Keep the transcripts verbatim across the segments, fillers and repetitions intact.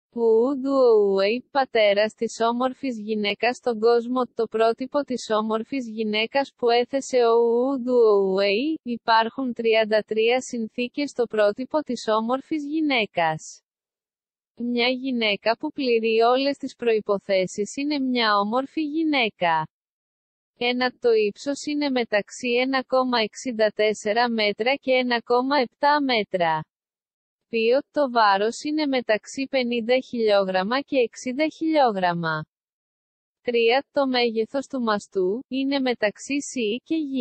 Ουντουόουεϊ, πατέρας της όμορφης γυναίκας στον κόσμο. Το πρότυπο της όμορφης γυναίκας που έθεσε ο Ουντουόουεϊ. Υπάρχουν τριάντα τρία συνθήκες στο πρότυπο της όμορφης γυναίκας. Μια γυναίκα που πληρεί όλες τις προϋποθέσεις είναι μια όμορφη γυναίκα. ένα Το ύψος είναι μεταξύ ένα κόμμα εξήντα τέσσερα μέτρα και ένα κόμμα επτά μέτρα. δύο Το βάρος είναι μεταξύ πενήντα χιλιόγραμμα και εξήντα χιλιόγραμμα. τρία Το μέγεθος του μαστού είναι μεταξύ Σ και Γ.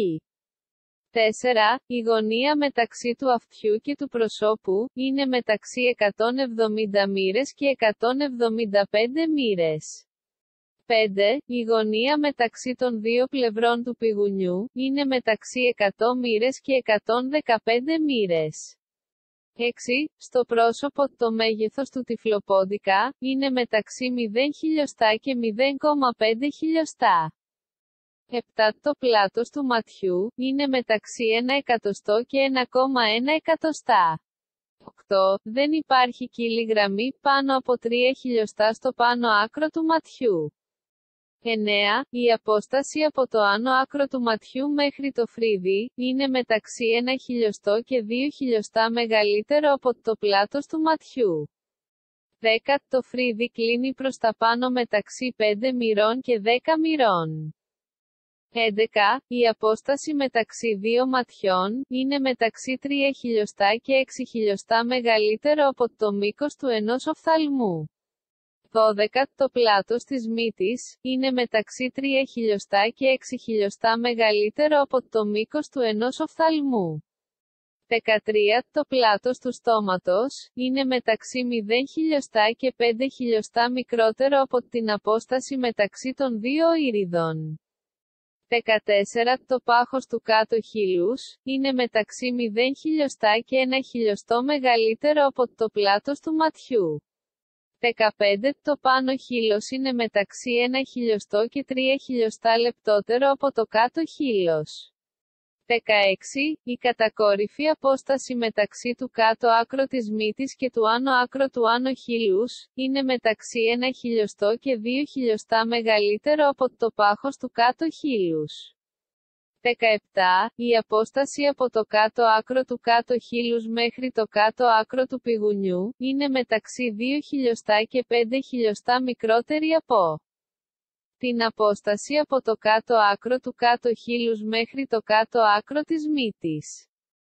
τέσσερα Η γωνία μεταξύ του αυτιού και του προσώπου είναι μεταξύ εκατόν εβδομήντα μοίρες και εκατόν εβδομήντα πέντε μοίρες. πέντε Η γωνία μεταξύ των δύο πλευρών του πηγουνιού είναι μεταξύ εκατό μοίρες και εκατόν δεκαπέντε μοίρες. έξι Στο πρόσωπο, το μέγεθος του τυφλοπόντικα είναι μεταξύ μηδέν χιλιοστά και μηδέν κόμμα πέντε χιλιοστά. επτά Το πλάτος του ματιού είναι μεταξύ ένα εκατοστό και ένα κόμμα ένα εκατοστά. οκτώ Δεν υπάρχει κύλη γραμμή πάνω από τρία χιλιοστά στο πάνω άκρο του ματιού. εννέα Η απόσταση από το άνω άκρο του ματιού μέχρι το φρύδι είναι μεταξύ ένα χιλιοστό και δύο χιλιοστά μεγαλύτερο από το πλάτος του ματιού. δέκα Το φρύδι κλείνει προς τα πάνω μεταξύ πέντε μοιρών και δέκα μοιρών. έντεκα Η απόσταση μεταξύ δύο ματιών είναι μεταξύ τρία χιλιοστά και έξι χιλιοστά μεγαλύτερο από το μήκος του ενός οφθαλμού. δώδεκα Το πλάτος της μύτης είναι μεταξύ τρία χιλιοστά και έξι χιλιοστά μεγαλύτερο από το μήκος του ενός οφθαλμού. δεκατρία Το πλάτος του στόματος είναι μεταξύ μηδέν χιλιοστά και πέντε χιλιοστά μικρότερο από την απόσταση μεταξύ των δύο ήριδων. δεκατέσσερα Το πάχος του κάτω χείλους είναι μεταξύ μηδέν χιλιοστά και ένα χιλιοστό μεγαλύτερο από το πλάτος του ματιού. δεκαπέντε Το πάνω χείλος είναι μεταξύ ένα χιλιοστό και τρία χιλιοστά λεπτότερο από το κάτω χείλος. δεκαέξι Η κατακόρυφη απόσταση μεταξύ του κάτω άκρο της μύτης και του άνω άκρο του άνω χείλους είναι μεταξύ ένα χιλιοστό και δύο χιλιοστά μεγαλύτερο από το πάχος του κάτω χείλους. δεκαεπτά Η απόσταση από το κάτω άκρο του κάτω χείλους μέχρι το κάτω άκρο του πηγουνιού είναι μεταξύ δύο χιλιοστά και πέντε χιλιοστά μικρότερη από την απόσταση από το κάτω άκρο του κάτω χείλους μέχρι το κάτω άκρο της μύτης.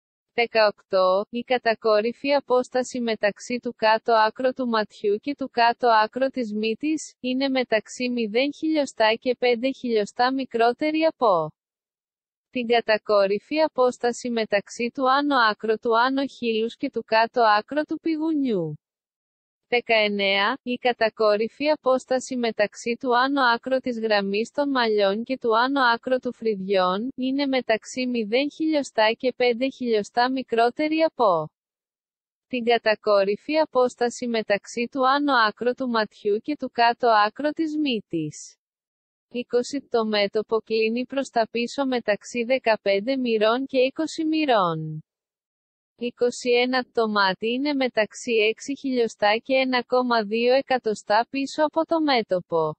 δεκαοκτώ Η κατακόρυφη απόσταση μεταξύ του κάτω άκρο του ματιού και του κάτω άκρο της μύτης είναι μεταξύ μηδέν χιλιοστά και πέντε χιλιοστά μικρότερη από την κατακόρυφη απόσταση μεταξύ του άνω άκρο του άνω χείλους και του κάτω άκρο του πηγουνιού. δεκαεννέα Η κατακόρυφη απόσταση μεταξύ του άνω άκρο της γραμμής των μαλλιών και του άνω άκρο του φρυδιών είναι μεταξύ μηδέν χιλιοστά και πέντε χιλιοστά μικρότερη από την κατακόρυφη απόσταση μεταξύ του άνω άκρο του ματιού και του κάτω άκρο της μύτης. είκοσι Το μέτωπο κλείνει προς τα πίσω μεταξύ δεκαπέντε μοιρών και είκοσι μοιρών. είκοσι ένα Το μάτι είναι μεταξύ έξι χιλιοστά και ένα κόμμα δύο εκατοστά πίσω από το μέτωπο.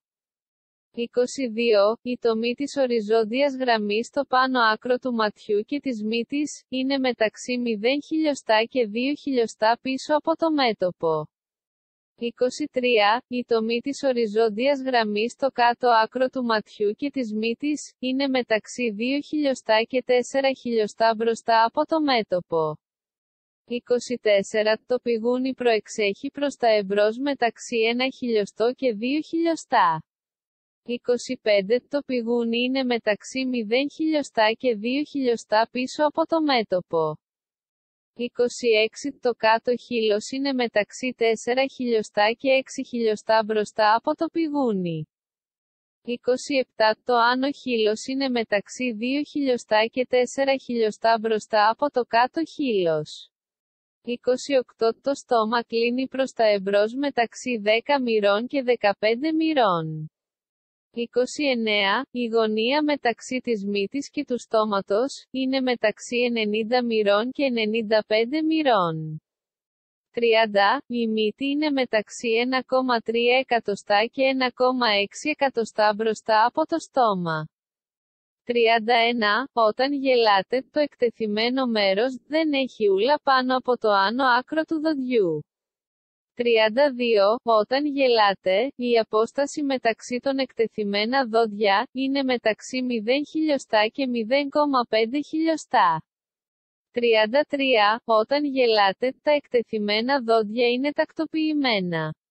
είκοσι δύο Η τομή της οριζόντιας γραμμής στο πάνω άκρο του ματιού και της μύτης είναι μεταξύ μηδέν χιλιοστά και δύο χιλιοστά πίσω από το μέτωπο. είκοσι τρία Η τομή της οριζόντιας γραμμής στο κάτω άκρο του ματιού και της μύτης είναι μεταξύ δύο χιλιοστά και τέσσερα χιλιοστά μπροστά από το μέτωπο. είκοσι τέσσερα Το πηγούνι προεξέχει προς τα εμπρός μεταξύ ένα χιλιοστό και δύο χιλιοστά. είκοσι πέντε Το πηγούνι είναι μεταξύ μηδέν χιλιοστά και δύο χιλιοστά πίσω από το μέτωπο. είκοσι έξι Το κάτω χείλος είναι μεταξύ τέσσερα χιλιοστά και έξι χιλιοστά μπροστά από το πηγούνι. είκοσι επτά Το άνω χείλος είναι μεταξύ δύο χιλιοστά και τέσσερα χιλιοστά μπροστά από το κάτω χείλος. είκοσι οκτώ Το στόμα κλείνει προς τα εμπρός μεταξύ δέκα μοιρών και δεκαπέντε μοιρών. είκοσι εννέα Η γωνία μεταξύ της μύτης και του στόματος είναι μεταξύ ενενήντα μοιρών και ενενήντα πέντε μοιρών. τριάντα. Η μύτη είναι μεταξύ ένα κόμμα τρία εκατοστά και ένα κόμμα έξι εκατοστά μπροστά από το στόμα. τριάντα ένα. Όταν γελάτε, το εκτεθειμένο μέρος δεν έχει ούλα πάνω από το άνω άκρο του δοντιού. τριάντα δύο. Όταν γελάτε, η απόσταση μεταξύ των εκτεθειμένα δόντια είναι μεταξύ μηδέν χιλιοστά και μηδέν κόμμα πέντε χιλιοστά. τριάντα τρία. Όταν γελάτε, τα εκτεθειμένα δόντια είναι τακτοποιημένα.